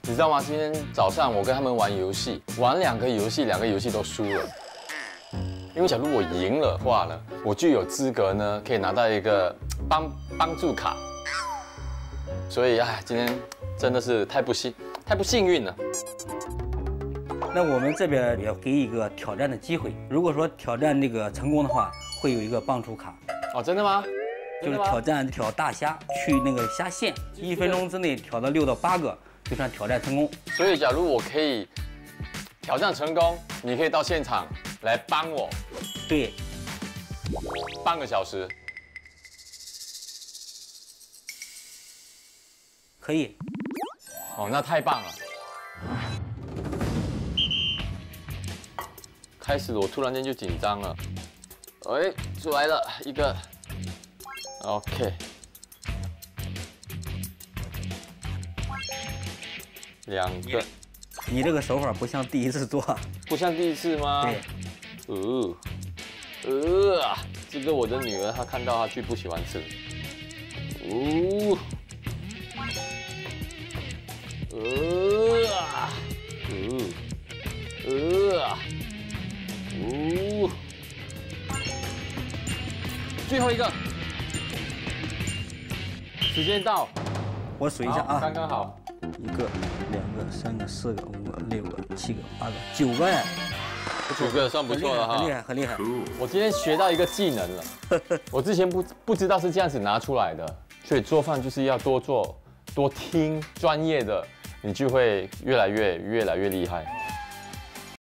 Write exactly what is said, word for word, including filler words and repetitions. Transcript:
你知道吗？今天早上我跟他们玩游戏，玩两个游戏，两个游戏都输了。因为假如我赢了的话呢，我就有资格呢，可以拿到一个帮帮助卡。所以哎，今天真的是太不幸太不幸运了。 那我们这边也给一个挑战的机会，如果说挑战这个成功的话，会有一个帮助卡。 哦，真的吗？ 就是挑战挑大虾，去那个虾线，一分钟之内挑到六到八个，就算挑战成功。 所以，假如我可以挑战成功，你可以到现场来帮我。 对， 半个小时。 可以。 哦，那太棒了。开始我突然间就紧张了。哎，出来了一个。OK。两个。 你这个手法不像第一次做。 不像第一次吗？ 对。 呃，呃，这个我的女儿她看到她最不喜欢吃。哦。呃，呃，呃，哦，最后一个，时间到， 我数一下啊， 刚刚好， 一个、两个、三个、四个、五个、六个、七个、八个、九个哎， 九个算不错了哈， 很厉害，很厉害。 我今天学到一个技能了，我之前不不知道是这样子拿出来的，所以做饭就是要多做、多听专业的。你就会越来越越来越厉害。